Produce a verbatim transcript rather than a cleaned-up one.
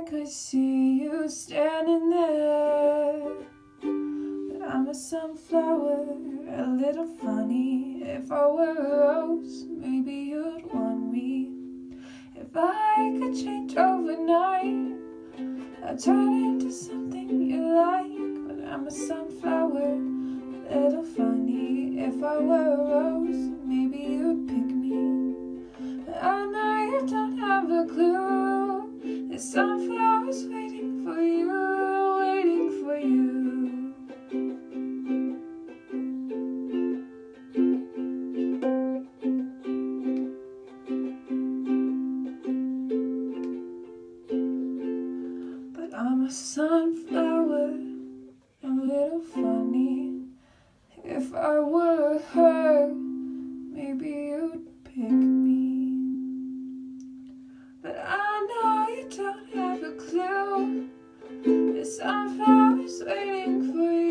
could see you standing there, but I'm a sunflower, a little funny. If I were a rose, maybe you'd want me. If I could change overnight, I'd turn into something you like. But I'm a sunflower, a little funny. If I were a rose, maybe you'd pick me. But I know you don't have a clue. There's sunflowers waiting for you, waiting for you. But I'm a sunflower, a little funny. If I were her, maybe you'd pick me. But I know you don't have a clue. There's sunflowers waiting for you.